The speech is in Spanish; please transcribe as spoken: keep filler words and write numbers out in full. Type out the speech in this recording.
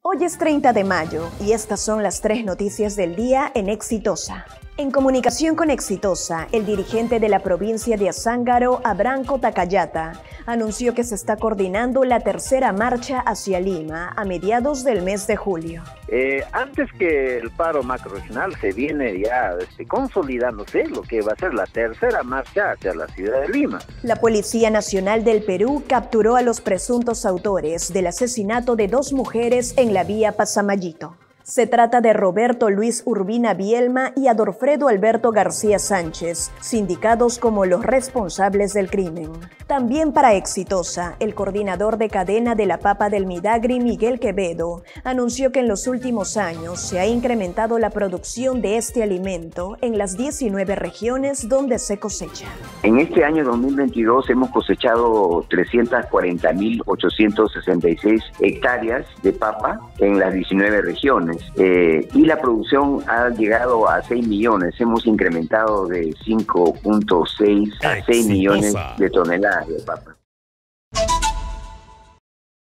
Hoy es treinta de mayo y estas son las tres noticias del día en Exitosa. En comunicación con Exitosa, el dirigente de la provincia de Azángaro, Abraham Cotacayata, anunció que se está coordinando la tercera marcha hacia Lima a mediados del mes de julio. Eh, antes que el paro macrorregional se viene ya este, consolidándose lo que va a ser la tercera marcha hacia la ciudad de Lima. La Policía Nacional del Perú capturó a los presuntos autores del asesinato de dos mujeres en la vía Pasamayito. Se trata de Roberto Luis Urbina Bielma y Adolfredo Alberto García Sánchez, sindicados como los responsables del crimen. También para Exitosa, el coordinador de cadena de la papa del Midagri, Miguel Quevedo, anunció que en los últimos años se ha incrementado la producción de este alimento en las diecinueve regiones donde se cosecha. En este año dos mil veintidós hemos cosechado trescientas cuarenta mil ochocientas sesenta y seis hectáreas de papa en las diecinueve regiones. Eh, y la producción ha llegado a seis millones, hemos incrementado de cinco punto seis a seis millones de toneladas de papa.